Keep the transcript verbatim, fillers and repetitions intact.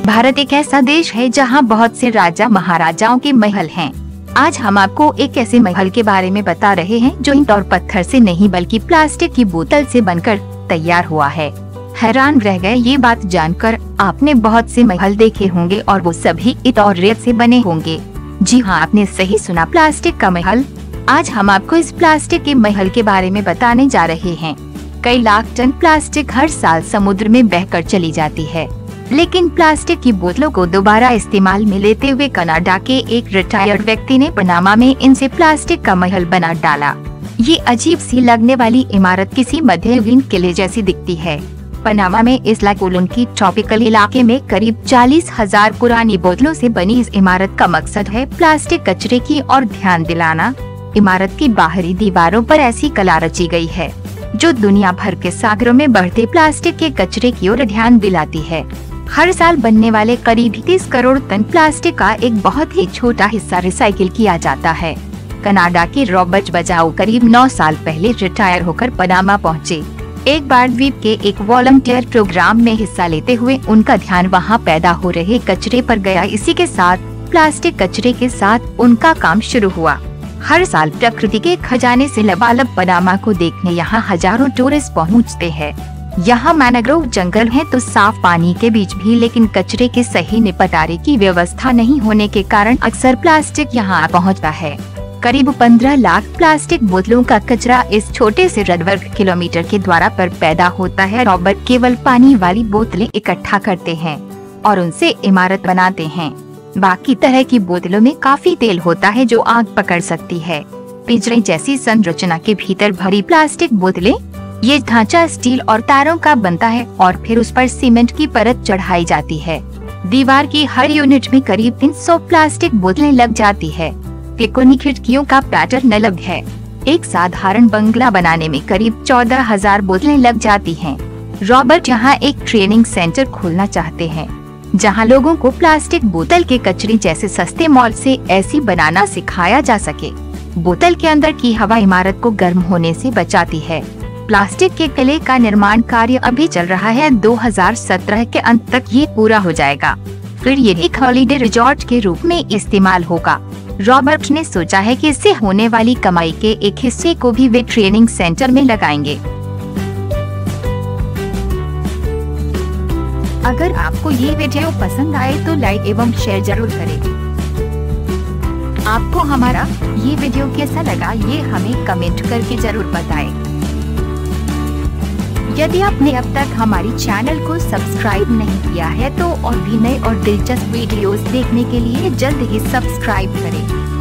भारत एक ऐसा देश है जहां बहुत से राजा महाराजाओं के महल हैं। आज हम आपको एक ऐसे महल के बारे में बता रहे हैं जो ईंट और पत्थर से नहीं बल्कि प्लास्टिक की बोतल से बनकर तैयार हुआ है। हैरान रह गए ये बात जानकर। आपने बहुत से महल देखे होंगे और वो सभी ईंट और रेत से बने होंगे। जी हाँ, आपने सही सुना, प्लास्टिक का महल। आज हम आपको इस प्लास्टिक के महल के बारे में बताने जा रहे हैं। कई लाख टन प्लास्टिक हर साल समुद्र में बहकर चली जाती है, लेकिन प्लास्टिक की बोतलों को दोबारा इस्तेमाल में लेते हुए कनाडा के एक रिटायर्ड व्यक्ति ने पनामा में इनसे प्लास्टिक का महल बना डाला। ये अजीब सी लगने वाली इमारत किसी मध्ययुगीन किले जैसी दिखती है। पनामा में इसला कोलोन की ट्रॉपिकल इलाके में करीब चालीस हजार पुरानी बोतलों से बनी इस इमारत का मकसद है प्लास्टिक कचरे की ओर ध्यान दिलाना। इमारत की बाहरी दीवारों पर ऐसी कला रची गई है जो दुनिया भर के सागरों में बढ़ते प्लास्टिक के कचरे की ओर ध्यान दिलाती है। हर साल बनने वाले करीब तीस करोड़ टन प्लास्टिक का एक बहुत ही छोटा हिस्सा रिसाइकिल किया जाता है। कनाडा के रॉबर्ट बजाओ करीब नौ साल पहले रिटायर होकर पनामा पहुँचे। एक बार द्वीप के एक वॉलंटियर प्रोग्राम में हिस्सा लेते हुए उनका ध्यान वहां पैदा हो रहे कचरे पर गया। इसी के साथ प्लास्टिक कचरे के साथ उनका काम शुरू हुआ। हर साल प्रकृति के खजाने से लबालब पनामा को देखने यहाँ हजारों टूरिस्ट पहुँचते हैं। यहाँ मैनग्रोव जंगल है तो साफ पानी के बीच भी, लेकिन कचरे के सही निपटारे की व्यवस्था नहीं होने के कारण अक्सर प्लास्टिक यहाँ पहुँचता है। करीब पंद्रह लाख प्लास्टिक बोतलों का कचरा इस छोटे से रड वर्ग किलोमीटर के द्वारा पर पैदा होता है। रॉबर्ट केवल पानी वाली बोतलें इकट्ठा करते हैं और उनसे इमारत बनाते हैं। बाकी तरह की बोतलों में काफी तेल होता है जो आग पकड़ सकती है। पिंजरे जैसी संरचना के भीतर भरी प्लास्टिक बोतलें, ये ढांचा स्टील और तारों का बनता है और फिर उस पर सीमेंट की परत चढ़ाई जाती है। दीवार की हर यूनिट में करीब तीन सौ प्लास्टिक बोतलें लग जाती है। तिकोनी खिड़कियों का पैटर्न अलग है। एक साधारण बंगला बनाने में करीब चौदह हजार बोतलें लग जाती हैं। रॉबर्ट यहाँ एक ट्रेनिंग सेंटर खोलना चाहते हैं जहाँ लोगों को प्लास्टिक बोतल के कचरे जैसे सस्ते मॉल से ऐसी बनाना सिखाया जा सके। बोतल के अंदर की हवा इमारत को गर्म होने से बचाती है। प्लास्टिक के किले का निर्माण कार्य अभी चल रहा है। दो हज़ार सत्रह के अंत तक ये पूरा हो जाएगा। फिर ये एक हॉलिडे रिजॉर्ट के रूप में इस्तेमाल होगा। रॉबर्ट ने सोचा है कि इससे होने वाली कमाई के एक हिस्से को भी वे ट्रेनिंग सेंटर में लगाएंगे। अगर आपको ये वीडियो पसंद आए तो लाइक एवं शेयर जरूर करें। आपको हमारा ये वीडियो कैसा लगा ये हमें कमेंट करके जरूर बताएं। यदि आपने अब तक हमारी चैनल को सब्सक्राइब नहीं किया है तो और भी नए और दिलचस्प वीडियोस देखने के लिए जल्द ही सब्सक्राइब करें।